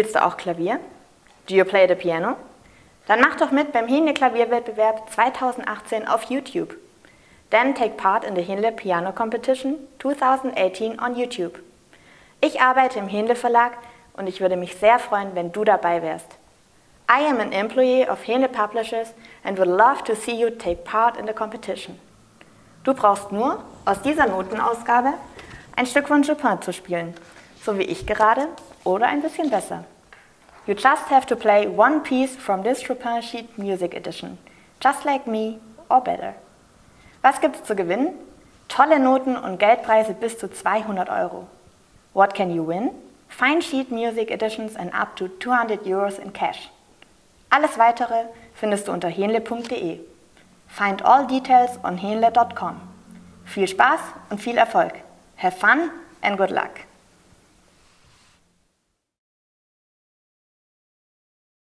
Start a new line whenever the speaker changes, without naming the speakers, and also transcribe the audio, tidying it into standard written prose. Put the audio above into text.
Spielst du auch Klavier? Do you play the piano? Dann mach doch mit beim Henle Klavierwettbewerb 2018 auf YouTube. Then take part in the Henle Piano Competition 2018 on YouTube. Ich arbeite im Henle Verlag und ich würde mich sehr freuen, wenn du dabei wärst. I am an employee of Henle Publishers and would love to see you take part in the competition. Du brauchst nur, aus dieser Notenausgabe, ein Stück von Chopin zu spielen, so wie ich gerade oder ein bisschen besser. You just have to play one piece from this Chopin Sheet Music Edition, just like me or better. Was gibt's zu gewinnen? Tolle Noten und Geldpreise bis zu 200 €. What can you win? Fine Sheet Music Editions and up to 200 € in cash. Alles Weitere findest du unter henle.de. Find all details on henle.com. Viel Spaß und viel Erfolg. Have fun and good luck!